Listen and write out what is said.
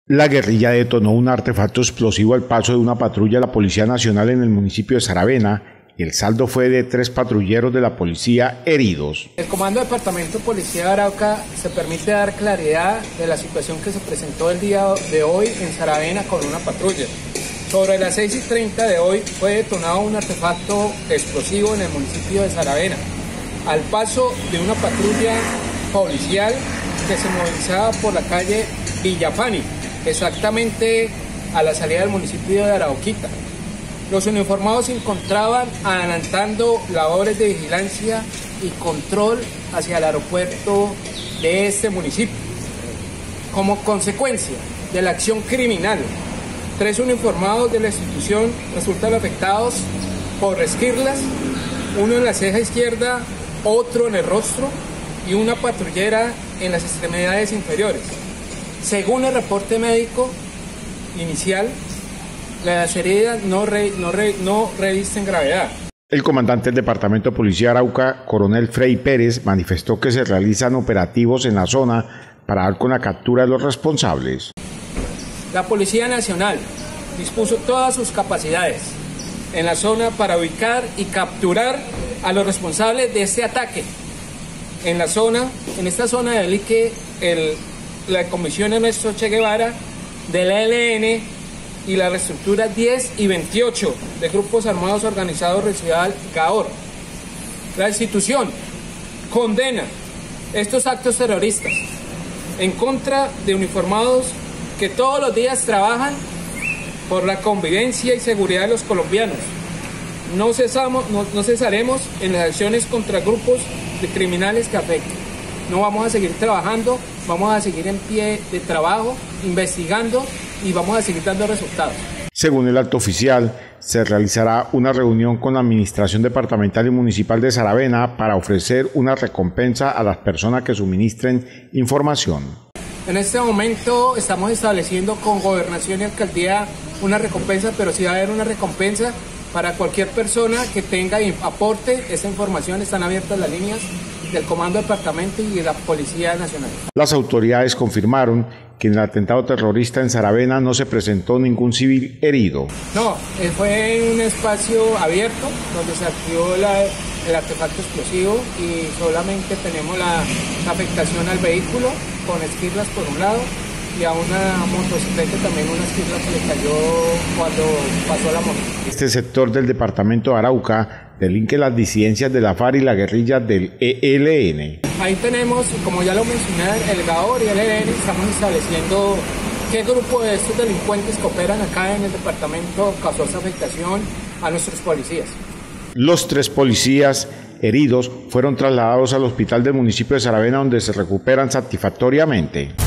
La guerrilla detonó un artefacto explosivo al paso de una patrulla de la Policía Nacional en el municipio de Saravena y el saldo fue de 3 patrulleros de la policía heridos. El Comando Departamento de Policía de Arauca se permite dar claridad de la situación que se presentó el día de hoy en Saravena con una patrulla. Sobre las 6:30 de hoy fue detonado un artefacto explosivo en el municipio de Saravena, al paso de una patrulla policial que se movilizaba por la calle Villafani, exactamente a la salida del municipio de Arauquita. Los uniformados se encontraban adelantando labores de vigilancia y control hacia el aeropuerto de este municipio. Como consecuencia de la acción criminal, 3 uniformados de la institución resultan afectados por esquirlas, uno en la ceja izquierda, otro en el rostro y una patrullera en las extremidades inferiores. Según el reporte médico inicial, las heridas no revisten gravedad. El comandante del Departamento de Policía de Arauca, coronel Frei Pérez, manifestó que se realizan operativos en la zona para dar con la captura de los responsables. La Policía Nacional dispuso todas sus capacidades en la zona para ubicar y capturar a los responsables de este ataque. En esta zona del Ique, la Comisión Ernesto Che Guevara del ELN y la reestructura 10 y 28 de Grupos Armados Organizados Residual GAOR. La institución condena estos actos terroristas en contra de uniformados que todos los días trabajan por la convivencia y seguridad de los colombianos. No cesaremos en las acciones contra grupos de criminales que afecten. No vamos a seguir trabajando, vamos a seguir en pie de trabajo, investigando y vamos a seguir dando resultados. Según el alto oficial, se realizará una reunión con la Administración Departamental y Municipal de Saravena para ofrecer una recompensa a las personas que suministren información. En este momento estamos estableciendo con Gobernación y Alcaldía una recompensa, pero sí va a haber una recompensa para cualquier persona que tenga y aporte esta información. Están abiertas las líneas del Comando Departamento y de la Policía Nacional. Las autoridades confirmaron que en el atentado terrorista en Saravena no se presentó ningún civil herido. No, fue en un espacio abierto donde se activó el artefacto explosivo y solamente tenemos la afectación al vehículo con esquirlas por un lado y a una motocicleta también una esquirla que le cayó cuando pasó la moto. Este sector del departamento de Arauca delinque las disidencias de la FARC y la guerrilla del ELN. Ahí tenemos, como ya lo mencioné, el GAOR y el ELN. Estamos estableciendo qué grupo de estos delincuentes que operan acá en el departamento causó esa afectación a nuestros policías. Los 3 policías heridos fueron trasladados al hospital del municipio de Saravena, donde se recuperan satisfactoriamente.